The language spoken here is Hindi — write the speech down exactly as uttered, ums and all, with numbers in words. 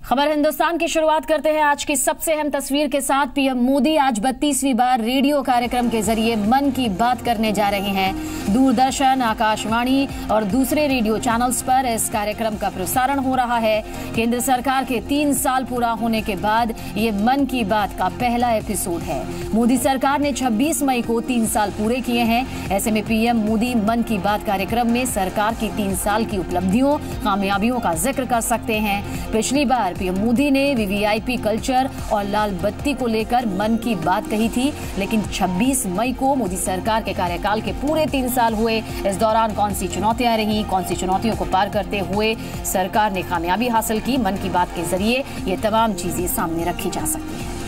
खबर हिंदुस्तान की शुरुआत करते हैं आज की सबसे अहम तस्वीर के साथ। पीएम मोदी आज बत्तीसवीं बार रेडियो कार्यक्रम के जरिए मन की बात करने जा रहे हैं। दूरदर्शन, आकाशवाणी और दूसरे रेडियो चैनल्स पर इस कार्यक्रम का प्रसारण हो रहा है। केंद्र सरकार के तीन साल पूरा होने के बाद ये मन की बात का पहला एपिसोड है। मोदी सरकार ने छब्बीस मई को तीन साल पूरे किए हैं। ऐसे में पीएम मोदी मन की बात कार्यक्रम में सरकार की तीन साल की उपलब्धियों, कामयाबियों का जिक्र कर सकते हैं। पिछली बार पीएम मोदी ने वीवीआईपी कल्चर और लाल बत्ती को लेकर मन की बात कही थी, लेकिन छब्बीस मई को मोदी सरकार के कार्यकाल के पूरे तीन साल हुए। इस दौरान कौन सी चुनौतियां रही, कौन सी चुनौतियों को पार करते हुए सरकार ने कामयाबी हासिल की, मन की बात के जरिए ये तमाम चीजें सामने रखी जा सकती हैं।